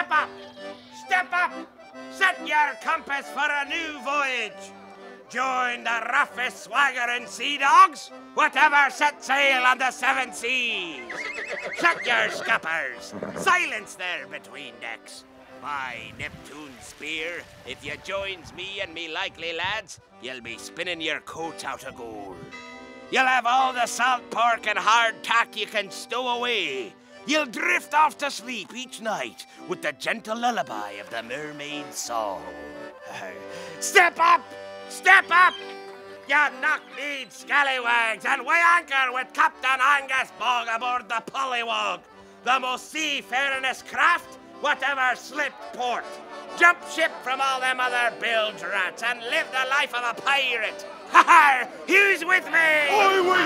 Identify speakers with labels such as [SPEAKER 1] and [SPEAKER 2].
[SPEAKER 1] Step up! Step up! Set your compass for a new voyage. Join the roughest swaggering sea dogs, whatever set sail on the seven seas. Shut your scuppers. Silence there between decks. By Neptune's spear, if you joins me and me likely lads, you'll be spinning your coats out of gold. You'll have all the salt pork and hard tack you can stow away. You'll drift off to sleep each night with the gentle lullaby of the mermaid's song. Step up! Step up! You knock-kneed scallywags, and weigh anchor with Captain Angus Bogg aboard the Pollywog, the most seafaringest craft whatever slipped port. Jump ship from all them other bilge rats and live the life of a pirate. Ha ha! Who's with me?
[SPEAKER 2] I